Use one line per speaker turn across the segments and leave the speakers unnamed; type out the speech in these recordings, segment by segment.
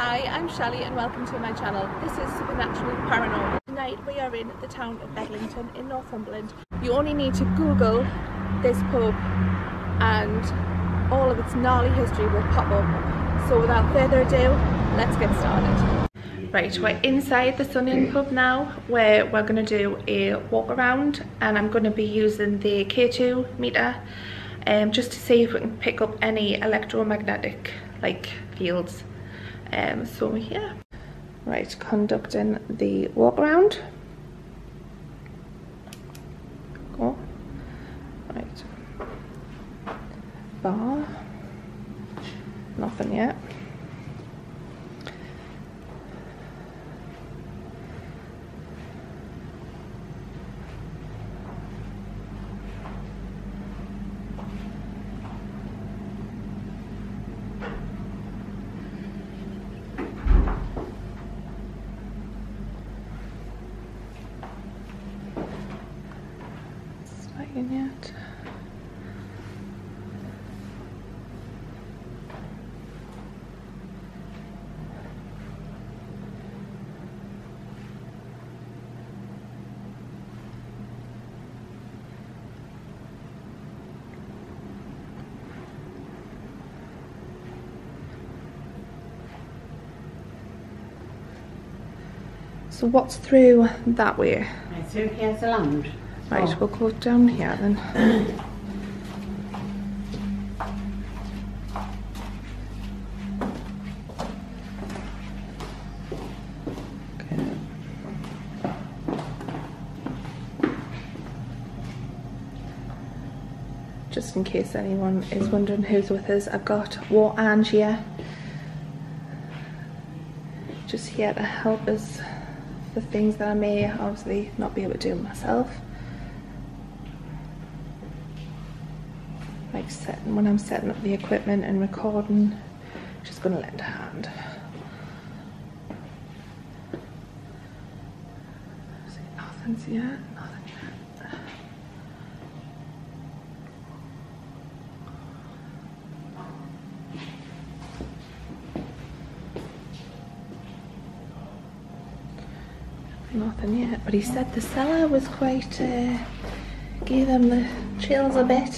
Hi, I'm Shelley and welcome to my channel. This is Supernatural Paranormal. Tonight we are in the town of Bedlington in Northumberland. You only need to Google this pub and all of its gnarly history will pop up. So without further ado, let's get started. Right, we're inside the Sun Inn pub now, where we're going to do a walk around, and I'm going to be using the K2 meter just to see if we can pick up any electromagnetic fields. So yeah, right, conducting the walk around. Go. Right. Bar. Nothing yet. Yet. So what's through that way?
Right, through here's the lounge.
Right, we'll go down here then. Okay. Just in case anyone is wondering who's with us, I've got Ange here. Just here to help us for things that I may obviously not be able to do myself. Like when I'm setting up the equipment and recording, just gonna lend a hand. See, nothing's yet, nothing yet. Nothing yet, but he said the cellar was quite, gave him the chills a bit.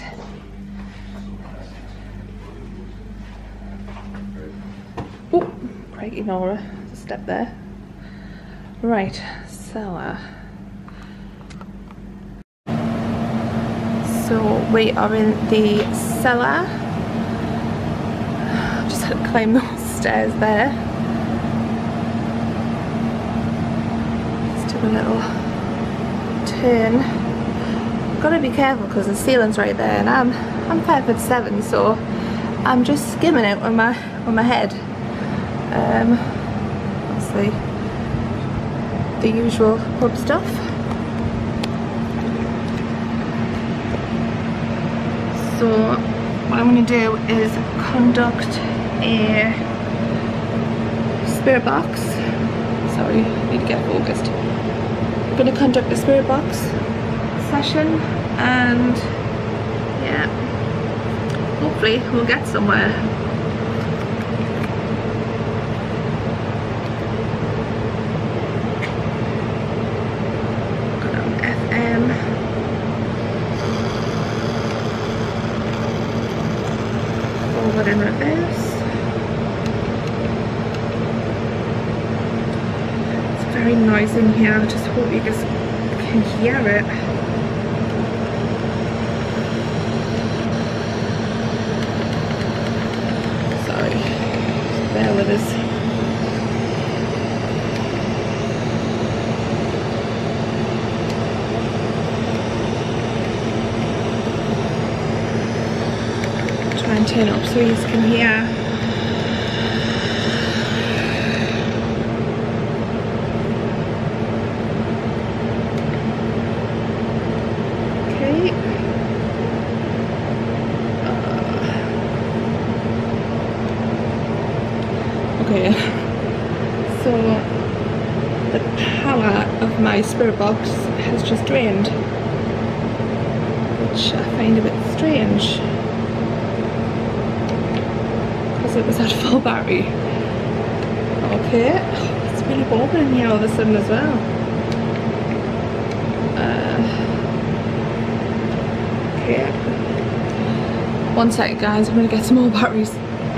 Oh, crikey Nora, there's a step there. Right, cellar. So we are in the cellar. Just had to climb those stairs there. Let's do a little turn. Gotta be careful because the ceiling's right there, and I'm 5'7", so I'm just skimming it with my head. Obviously the usual pub stuff. So what I'm going to do is conduct a spirit box. Sorry, need to get focused. I'm going to conduct a spirit box session, and yeah, hopefully we'll get somewhere. Forward and reverse. It's very noisy in here. I just hope you guys can hear it. Sorry, just bear with us. And turn up so you can hear. Okay. Okay. So the power of my spirit box has just drained, which I find a bit strange. It was at full battery. Okay, it's really open in here all of a sudden as well. Okay. 1 second guys, I'm gonna get some more batteries.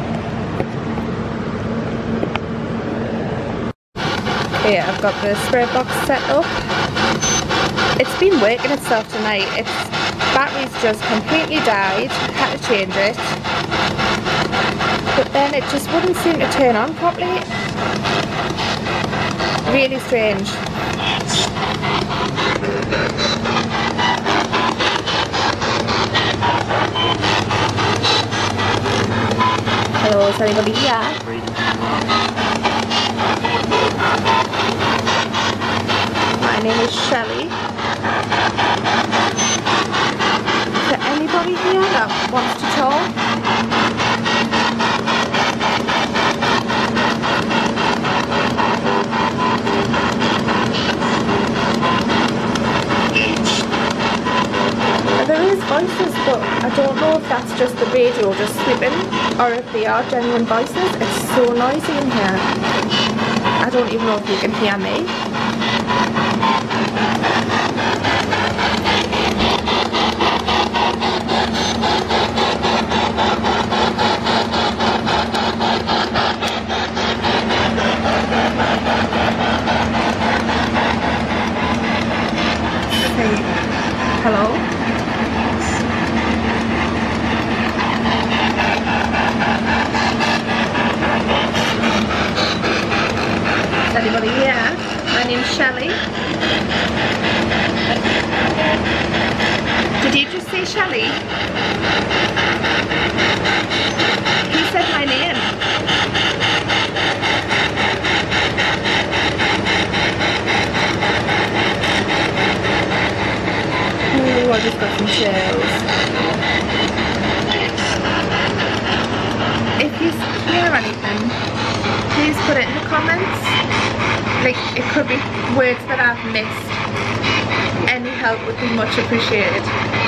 Okay, I've got the spray box set up. It's been working itself tonight. Its battery's just completely died. Had to change it. But then it just wouldn't seem to turn on properly. Really strange. Hello, is anybody here? My name is Shelley. Is there anybody here that wants to talk? There is voices, but I don't know if that's just the radio just slipping or if they are genuine voices. It's so noisy in here. I don't even know if you can hear me. Hello? Is anybody here? My name's Shelley. Did you just say Shelley? Who said my name? Oh, I just got some chills. If you hear anything, please put it in the comments. Like, it could be words that I've missed. Any help would be much appreciated.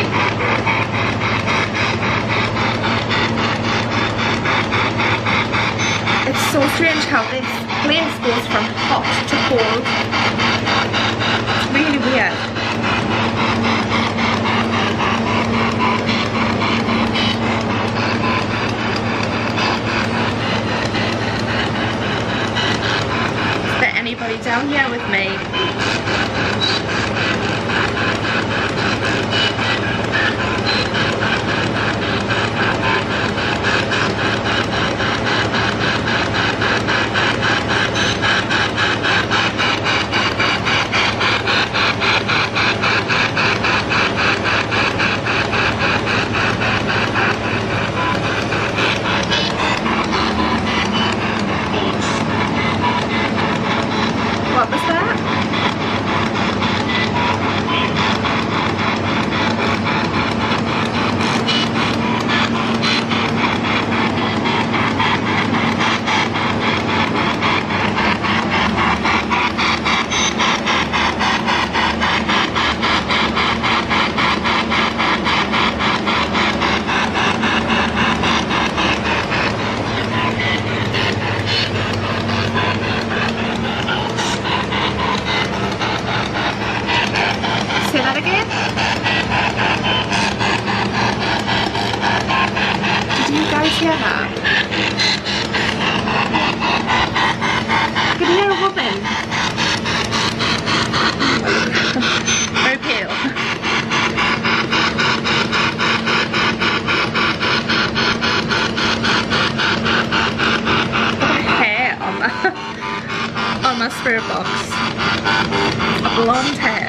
It's so strange how this place goes from hot to cold. It's really weird. Anybody down here with me? What was that? My spirit box. Blonde hair.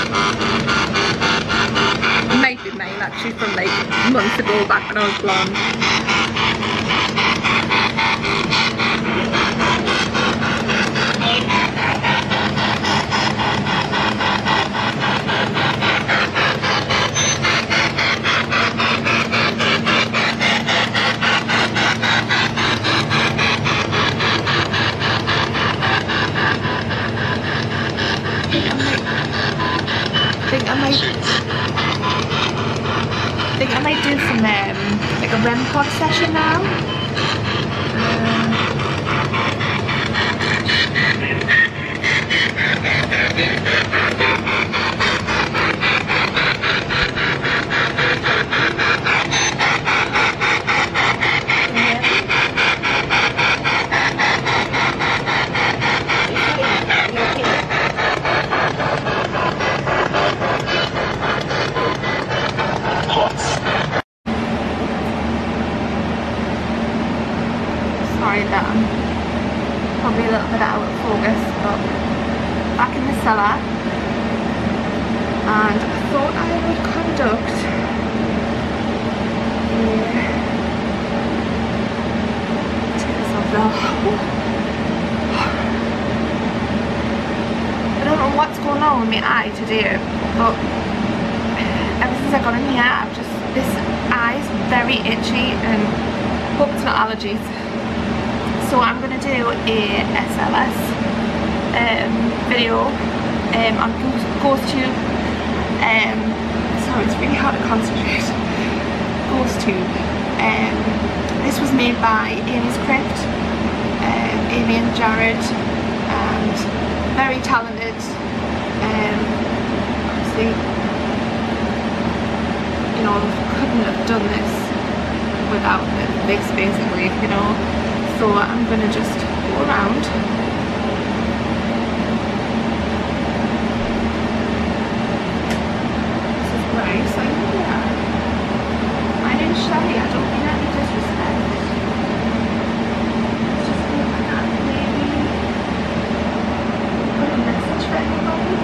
Might be mine actually from like months ago back when I was blonde. I think I might do some like a REM pod session now. probably a little bit out of focus, but back in the cellar, and I thought I would conduct take this off now. I don't know what's going on with my eye today, but ever since I got in here, this eye's very itchy, and hope it's not allergies. So I'm going to do a SLS video on Ghosttube. Sorry, it's really hard to concentrate. Ghosttube. This was made by Amy's Crypt, Amy and Jared, and very talented. Obviously, you know, couldn't have done this without this, basically, you know. So I'm gonna just go around. This is great. So yeah, my name's Shelley. I don't mean any disrespect. Let's just look at that. Maybe put a message for anybody.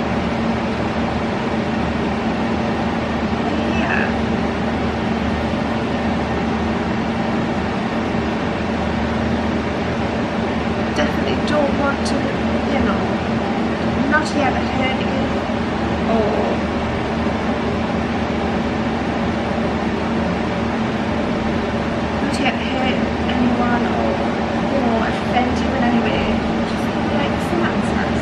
Yeah. Don't want to, you know, not yet hurt you, or not yet hurt anyone, or, you know, offend you in any way. Just like some answers.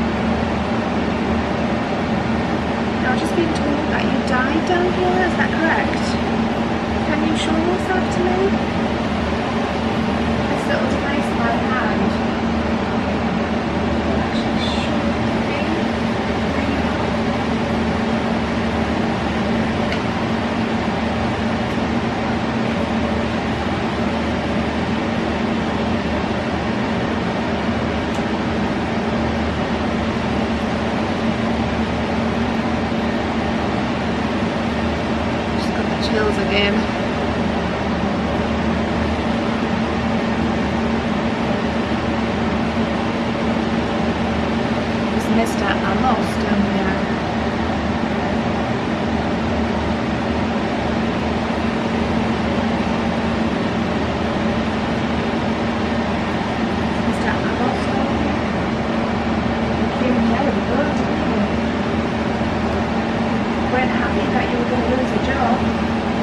Now, just being told that you died down here, is that correct? Can you show yourself to me? This little device in my hand. Chills again. There's Mr. Amos down there. Mr. Amos down there. You came here with a bird, didn't you? You weren't happy that you were going to lose your job.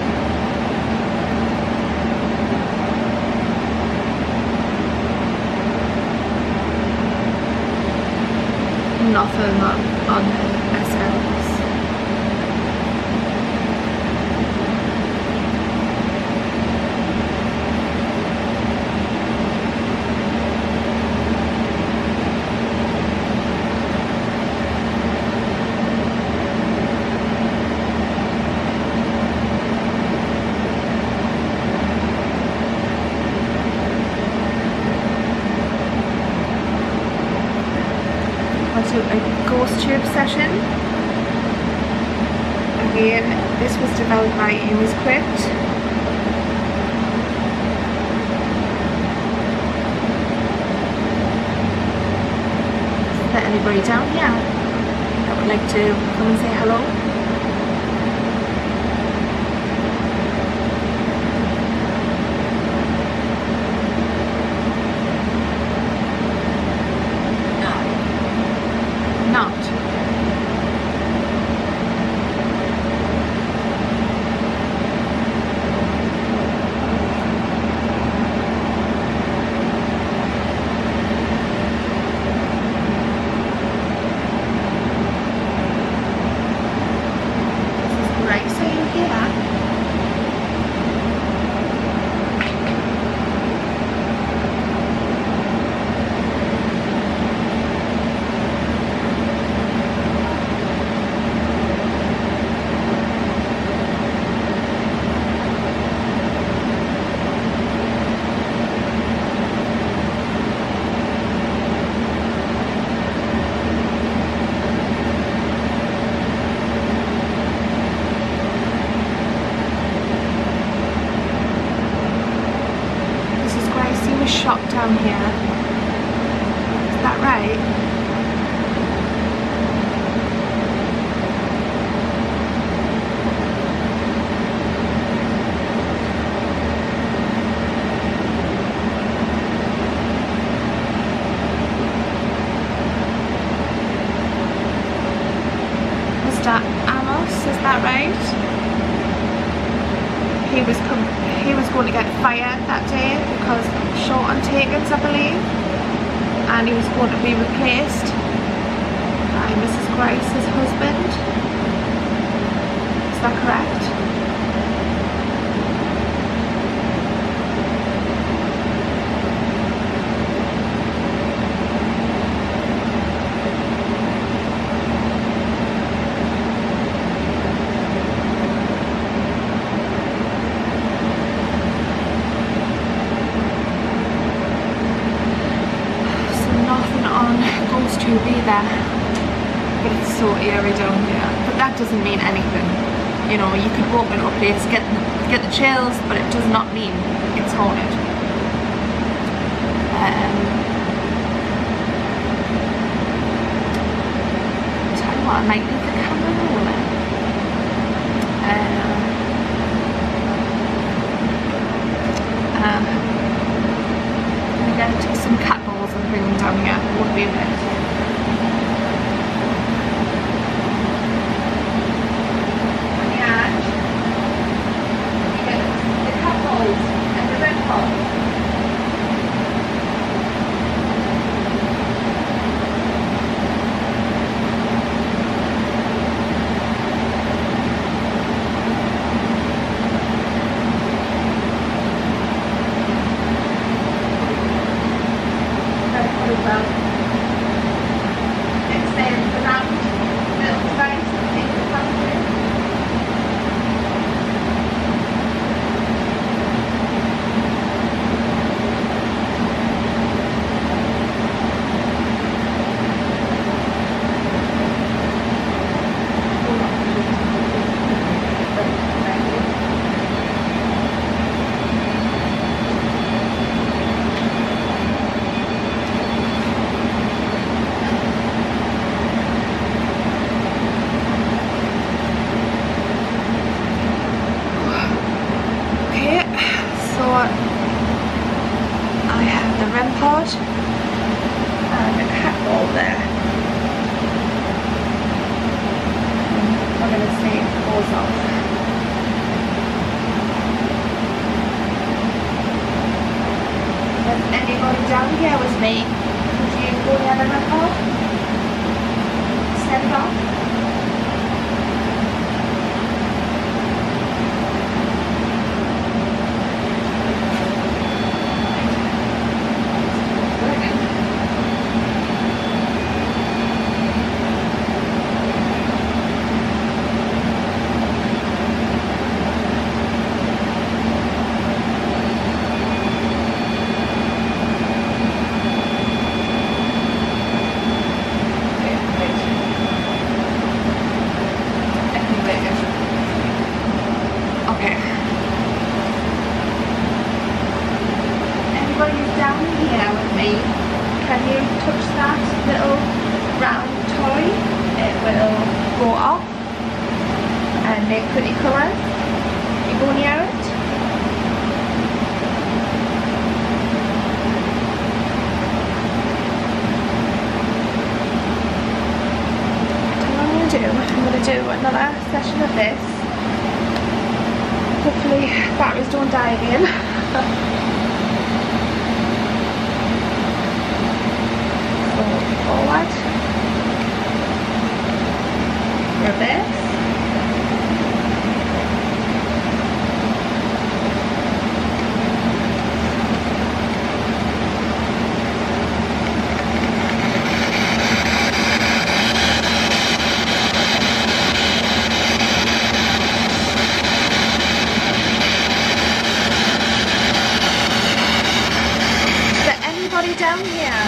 Nothing on the SLs. To a Ghosttube session. Again, this was developed by Amy's Crypt. Is there anybody down here that would like to come and say hello? that right? He was going to get fired that day because short on takings, I believe, and he was going to be replaced by Mrs. Grice's husband. Is that correct?
Ghosttube either, but it's so eerie down here. But that doesn't mean anything. You know, you could walk into a place, get the chills, but it does not mean it's haunted. Tell you what, I might leave the camera rolling. I'm gonna get some cat balls and bring them down here. Won't be a minute. And a cat ball there. We're going to see if it falls off. Is anybody down here with me? Could you go near the red ball? Set it off. Can you touch that little round toy? It will go off and make pretty colours. You go near it. I'm going to do another session of this. Hopefully batteries don't die again. Forward, reverse, is there anybody down here?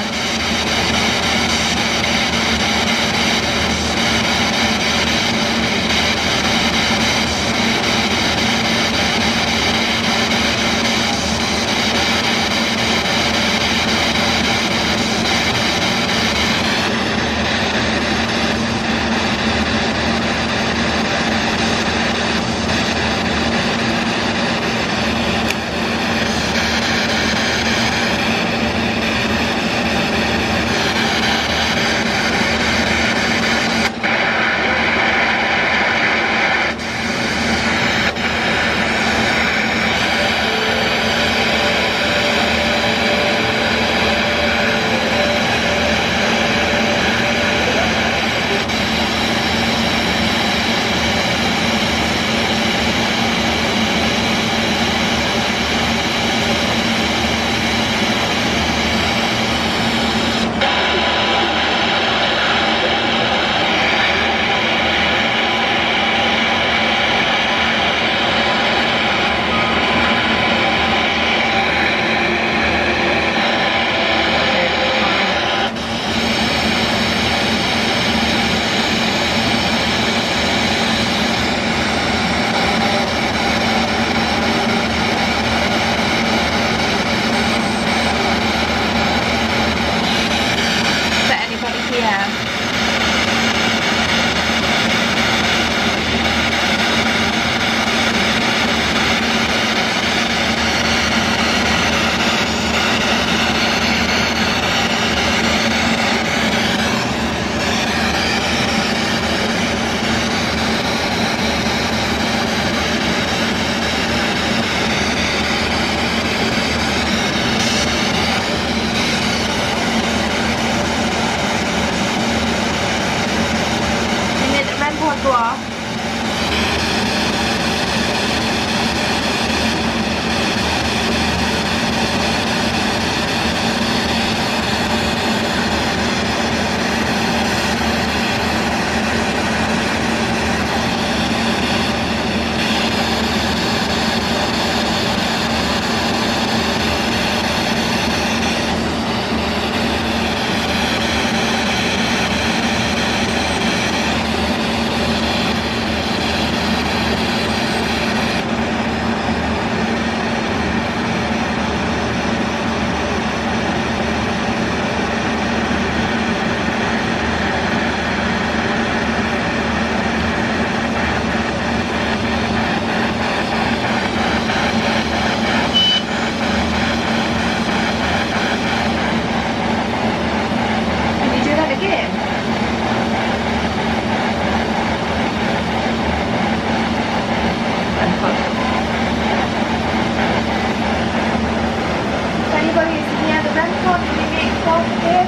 here.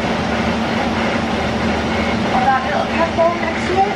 Or that little cat ball next to it.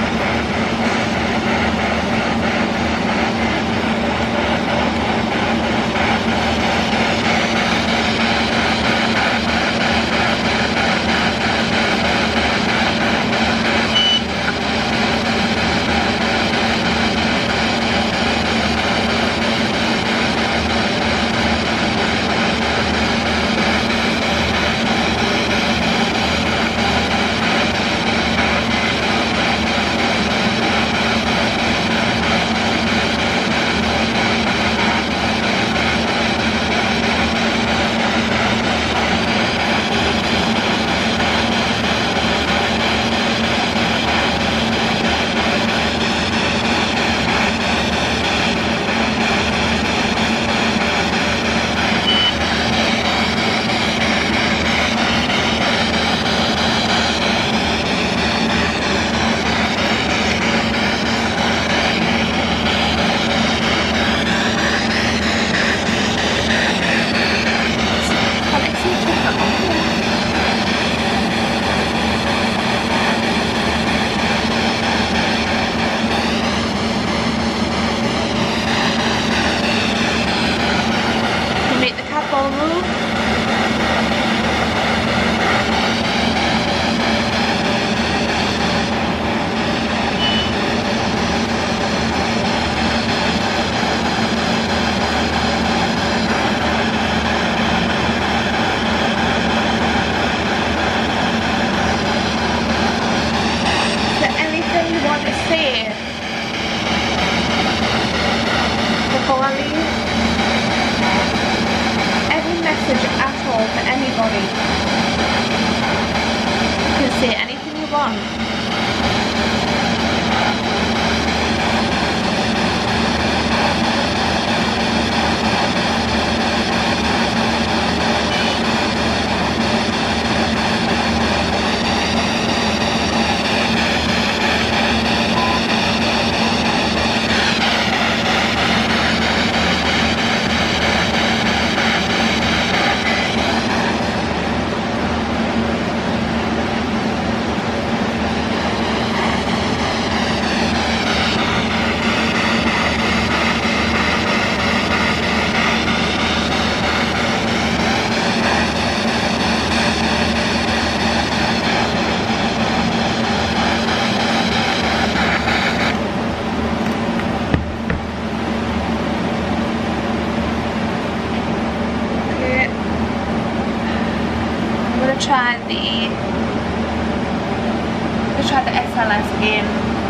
Try the SLS again.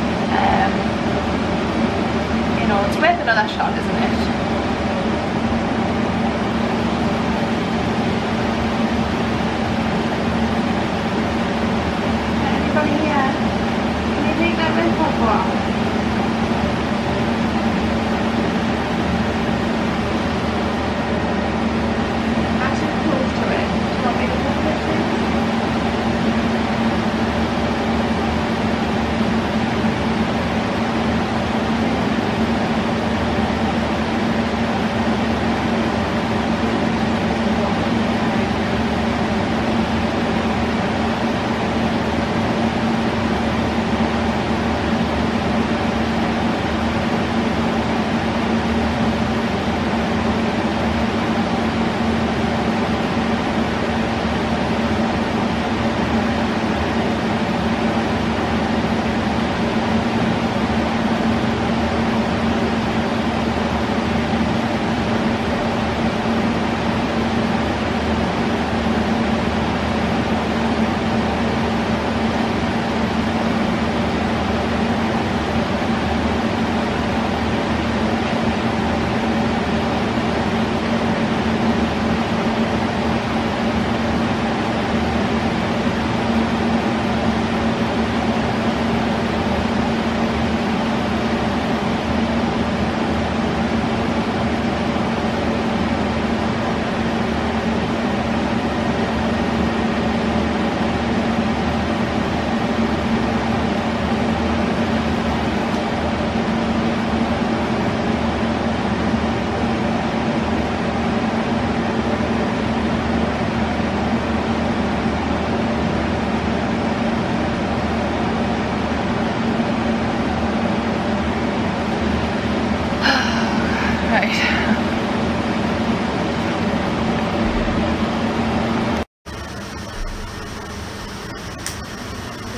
You know, it's worth another shot, isn't it? Anybody here? Can you take that red pop off? I'm too close to it. Do you want me to put this in?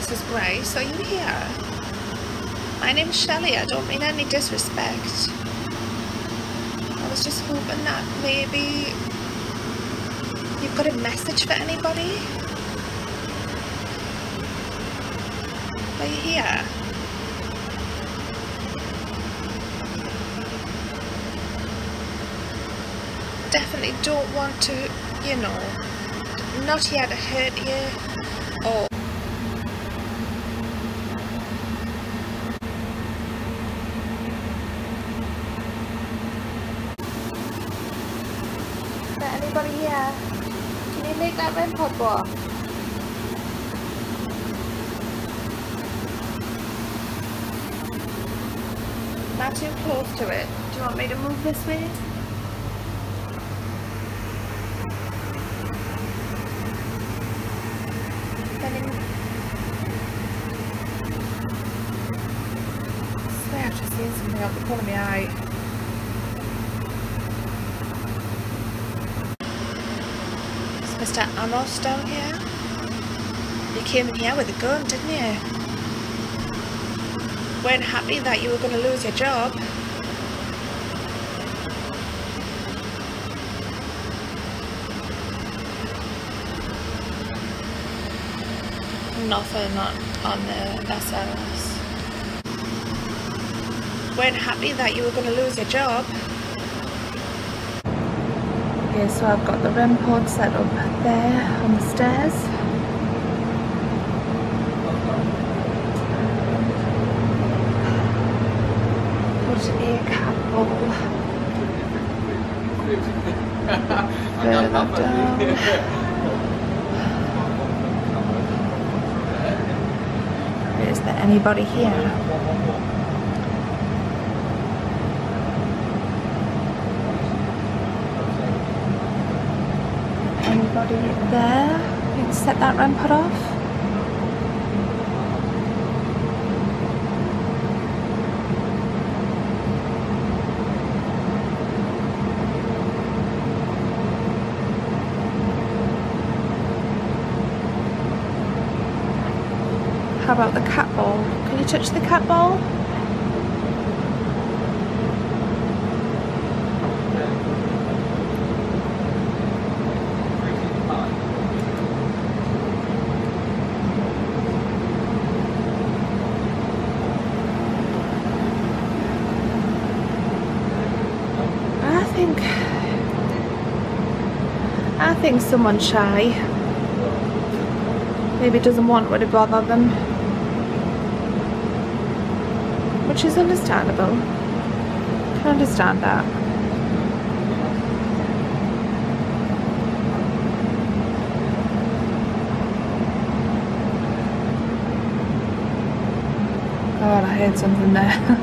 Jesus Grace, are you here? My name's Shelley, I don't mean any disrespect. I was just hoping that maybe you've got a message for anybody? Are you here? Definitely don't want to, you know, not here to hurt you or... Is there anybody here? Can you make that REM pod walk? Not too close to it. Do you want me to move this way? I swear I've just seen something out the corner of my eye. Is Mr. Amos down here? You came in here with a gun, didn't you? Weren't happy that you were going to lose your job. Nothing on the SLS. Weren't happy that you were going to lose your job. Okay, so I've got the REM pod set up there on the stairs. Put a cat ball further down. Is there anybody here? Anybody there? You can set that REM pod off. How about the cat ball? Can you touch the cat ball? I think someone's shy. Maybe doesn't want me to bother them. Which is understandable. I can understand that. God, I heard something there.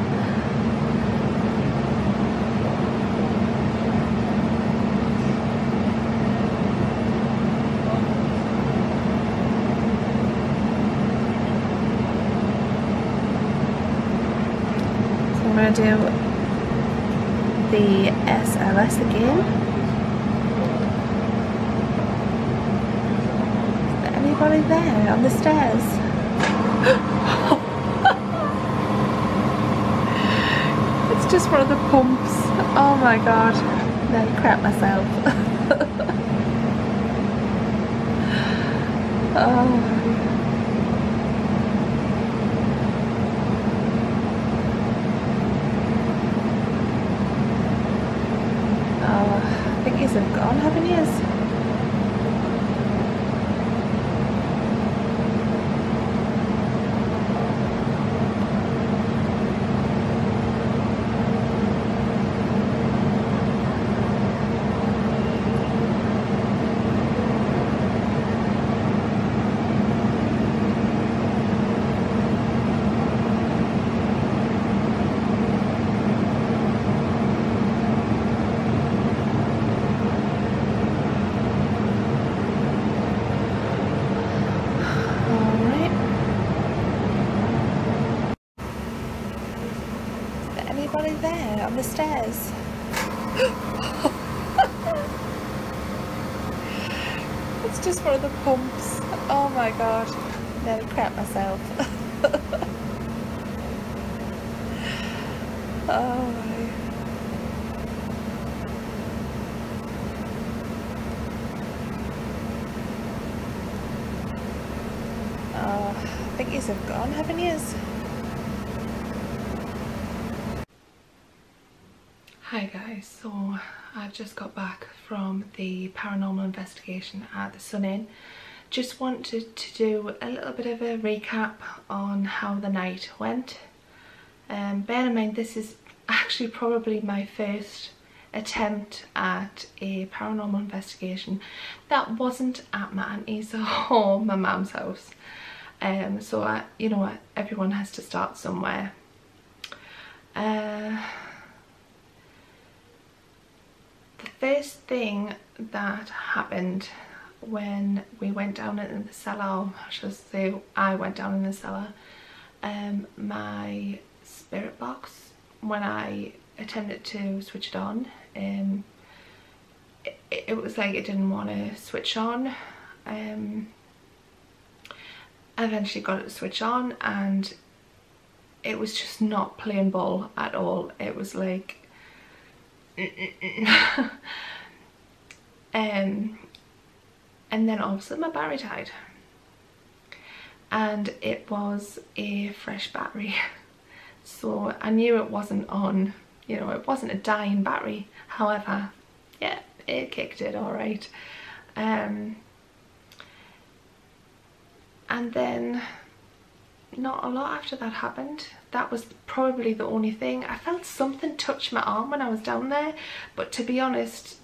I'm going to do the SLS again. Is there anybody there on the stairs? It's just one of the pumps. Oh my god. Nearly crap myself. Oh. I think he's gone, haven't you? There on the stairs. It's just one of the pumps. Oh my god. Nearly crap myself. Oh my. Oh, I think yous have gone, haven't yous? Hi guys, so I've just got back from the paranormal investigation at the Sun Inn. Just wanted to do a little bit of a recap on how the night went. Bear in mind this is actually probably my first attempt at a paranormal investigation that wasn't at my auntie's or my mum's house. So you know what, everyone has to start somewhere. The first thing that happened when we went down in the cellar, or I should say I went down in the cellar, my spirit box, when I attempted to switch it on, it was like it didn't want to switch on. I eventually got it to switch on and it was just not playing ball at all. It was like and then all of a sudden my battery died, and it was a fresh battery. So I knew it wasn't on, you know, it wasn't a dying battery. However, yeah, it kicked it all right. And then not a lot after that happened. That was probably the only thing. I felt something touch my arm when I was down there, but to be honest,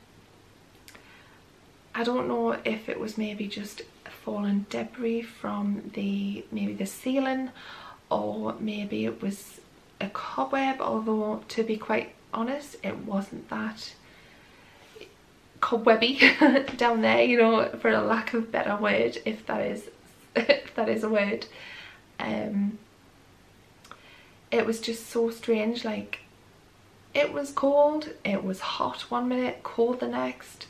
I don't know if it was maybe just fallen debris from maybe the ceiling, or maybe it was a cobweb, although to be quite honest it wasn't that cobwebby down there, you know, for a lack of a better word, if that is a word. It was just so strange. Like, it was cold, it was hot one minute, cold the next.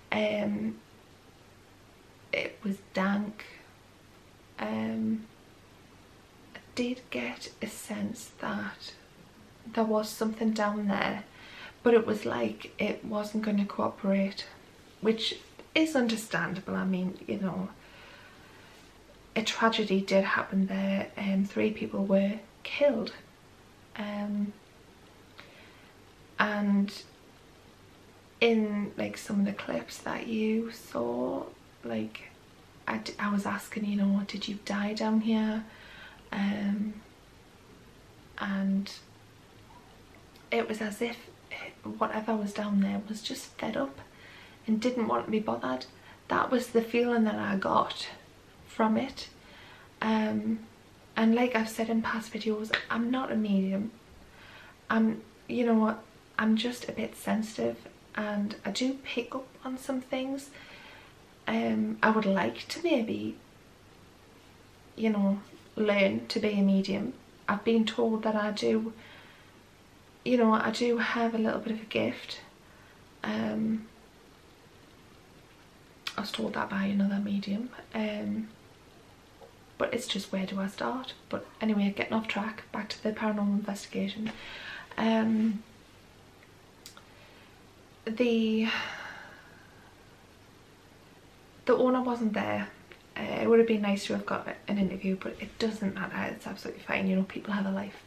It was dank. I did get a sense that there was something down there, but it was like it wasn't going to cooperate, which is understandable. I mean, you know, a tragedy did happen there and 3 people were killed. And in like some of the clips that you saw, like I was asking, you know, did you die down here? And it was as if whatever was down there was just fed up and didn't want to be bothered. That was the feeling that I got from it. And like I've said in past videos, I'm not a medium. You know what, I'm just a bit sensitive and I do pick up on some things. I would like to maybe, you know, learn to be a medium. I've been told that I do, you know, I do have a little bit of a gift. I was told that by another medium. But it's just, where do I start? But anyway, getting off track, back to the paranormal investigation. The owner wasn't there. It would have been nice to have got an interview, but it doesn't matter, it's absolutely fine, you know, people have a life.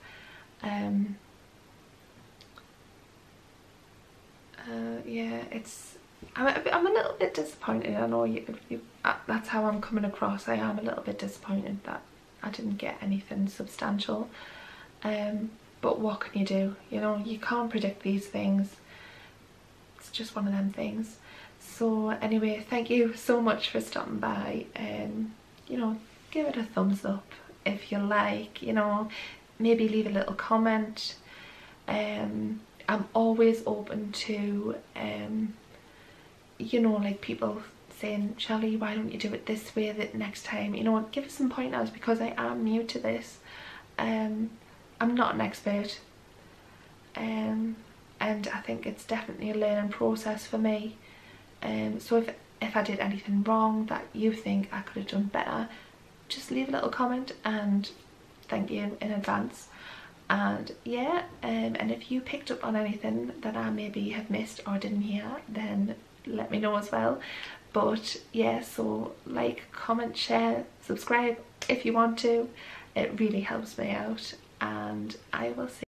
Yeah, I'm a little bit disappointed. I know that's how I'm coming across. I am a little bit disappointed that I didn't get anything substantial. But what can you do? You know, you can't predict these things. It's just one of them things. So anyway, thank you so much for stopping by. You know, give it a thumbs up if you like, you know, maybe leave a little comment. I'm always open to you know, like people saying, Shelley, why don't you do it this way the next time, you know, give us some pointers, because I am new to this. I'm not an expert, and I think it's definitely a learning process for me. So if I did anything wrong that you think I could have done better,
just leave a little comment and thank you in advance. And yeah, and if you picked up on anything that I maybe have missed or didn't hear, then let me know as well. But yeah, so like, comment, share, subscribe if you want to. It really helps me out, and I will see